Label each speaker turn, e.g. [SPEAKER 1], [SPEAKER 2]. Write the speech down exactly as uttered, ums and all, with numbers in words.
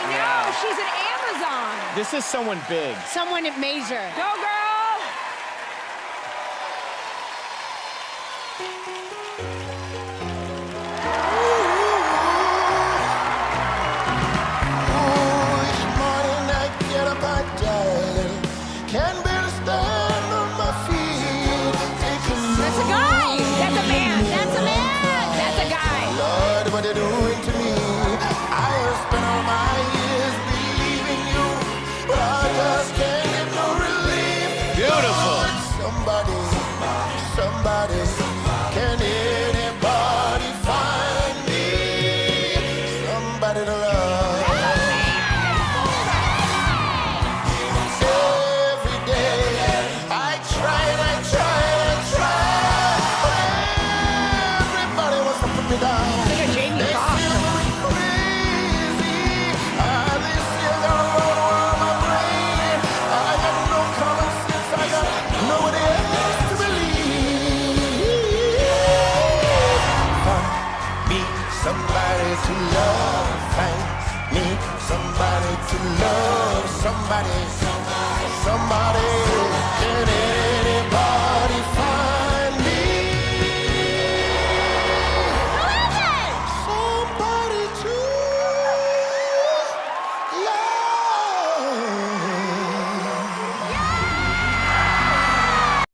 [SPEAKER 1] know.
[SPEAKER 2] Yeah.
[SPEAKER 1] She's an Amazon.
[SPEAKER 2] This is someone big.
[SPEAKER 3] Someone major.
[SPEAKER 1] Go, girl. That's a guy. That's a man. That's a man. That's a guy.
[SPEAKER 4] Lord, what you're doing to me. I have spent all my years believing you, but I just can't get no relief.
[SPEAKER 2] Beautiful.
[SPEAKER 4] Somebody, somebody, can anybody find me? Somebody to love. Every day, I try and I try and I try, but everybody wants to put me down.
[SPEAKER 1] Look at Jamie
[SPEAKER 4] They
[SPEAKER 1] Foxx.
[SPEAKER 4] feel me crazy. Ah, they still got a roll around my brain. I got no common sense. I got nobody else to believe. Find me somebody to love. Find me somebody to love. Somebody, somebody